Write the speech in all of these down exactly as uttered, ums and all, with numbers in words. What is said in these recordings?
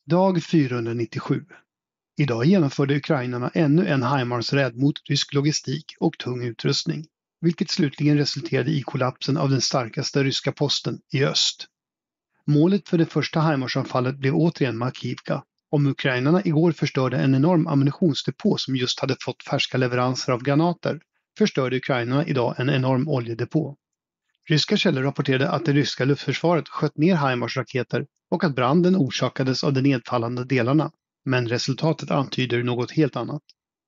Dag fyrahundranittiosju. Idag genomförde ukrainarna ännu en HIMARS-räd mot rysk logistik och tung utrustning, vilket slutligen resulterade i kollapsen av den starkaste ryska posten i öst. Målet för det första HIMARS-anfallet blev återigen Makivka. Om ukrainarna igår förstörde en enorm ammunitionsdepå som just hade fått färska leveranser av granater, förstörde ukrainarna idag en enorm oljedepå. Ryska källor rapporterade att det ryska luftförsvaret sköt ner HIMARS-raketer och att branden orsakades av de nedfallande delarna, men resultatet antyder något helt annat.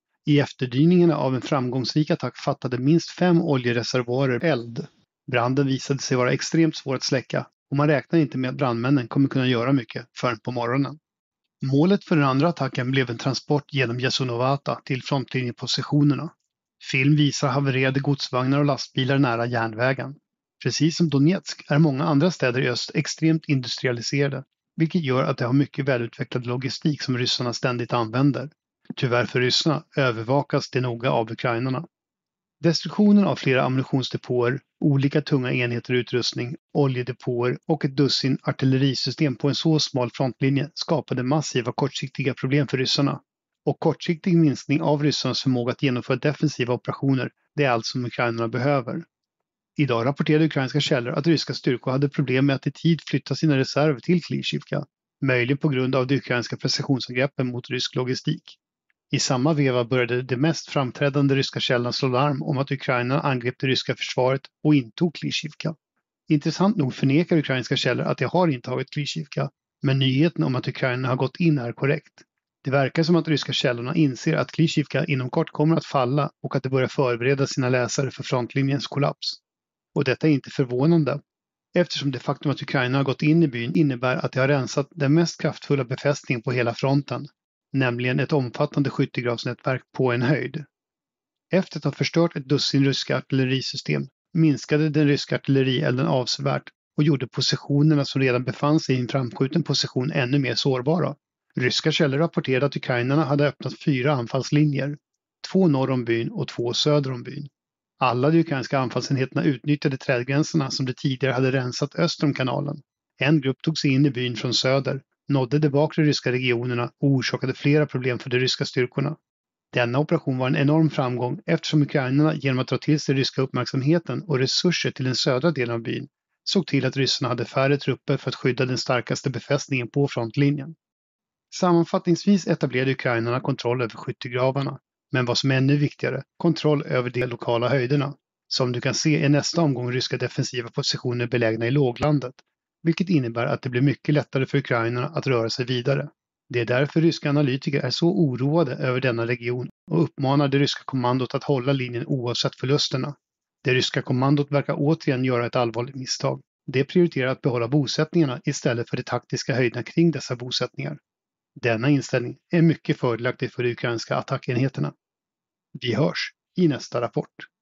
I efterdyningarna av en framgångsrik attack fattade minst fem oljereservoarer eld. Branden visade sig vara extremt svår att släcka och man räknar inte med att brandmännen kommer kunna göra mycket förrän på morgonen. Målet för den andra attacken blev en transport genom Jesunovata till frontlinjepositionerna. Film visar havererade godsvagnar och lastbilar nära järnvägen. Precis som Donetsk är många andra städer i öst extremt industrialiserade, vilket gör att de har mycket välutvecklad logistik som ryssarna ständigt använder. Tyvärr för ryssarna övervakas det noga av ukrainarna. Destruktionen av flera ammunitionsdepåer, olika tunga enheter utrustning, oljedepåer och ett dussin artillerisystem på en så smal frontlinje skapade massiva kortsiktiga problem för ryssarna. Och kortsiktig minskning av ryssarnas förmåga att genomföra defensiva operationer, det är allt som ukrainarna behöver. Idag rapporterade ukrainska källor att ryska styrkor hade problem med att i tid flytta sina reserver till Klishivka, möjligen på grund av de ukrainska precisionsangreppen mot rysk logistik. I samma veva började de mest framträdande ryska källorna slå larm om att Ukraina angrep det ryska försvaret och intog Klishivka. Intressant nog förnekar ukrainska källor att de har intagit Klishivka, men nyheten om att Ukraina har gått in är korrekt. Det verkar som att ryska källorna inser att Klishivka inom kort kommer att falla och att de börjar förbereda sina läsare för frontlinjens kollaps. Och detta är inte förvånande, eftersom det faktum att Ukraina har gått in i byn innebär att de har rensat den mest kraftfulla befästningen på hela fronten, nämligen ett omfattande skyttegravsnätverk på en höjd. Efter att ha förstört ett dussin ryska artillerisystem minskade den ryska artillerielden avsevärt och gjorde positionerna som redan befann sig i en framskjuten position ännu mer sårbara. Ryska källor rapporterade att ukrainarna hade öppnat fyra anfallslinjer, två norr om byn och två söder om byn. Alla de ukrainska anfallsenheterna utnyttjade trädgränserna som de tidigare hade rensat öster om kanalen. En grupp tog sig in i byn från söder, nådde de bakre ryska regionerna och orsakade flera problem för de ryska styrkorna. Denna operation var en enorm framgång eftersom ukrainarna genom att dra till sig ryska uppmärksamheten och resurser till den södra delen av byn såg till att ryssarna hade färre trupper för att skydda den starkaste befästningen på frontlinjen. Sammanfattningsvis etablerade ukrainarna kontroll över skyttegravarna, men vad som är ännu viktigare, kontroll över de lokala höjderna. Som du kan se är nästa omgång ryska defensiva positioner belägna i låglandet, vilket innebär att det blir mycket lättare för ukrainarna att röra sig vidare. Det är därför ryska analytiker är så oroade över denna region och uppmanar det ryska kommandot att hålla linjen oavsett förlusterna. Det ryska kommandot verkar återigen göra ett allvarligt misstag. Det prioriterar att behålla bosättningarna istället för de taktiska höjderna kring dessa bosättningar. Denna inställning är mycket fördelaktig för de ukrainska attackenheterna. Vi hörs i nästa rapport.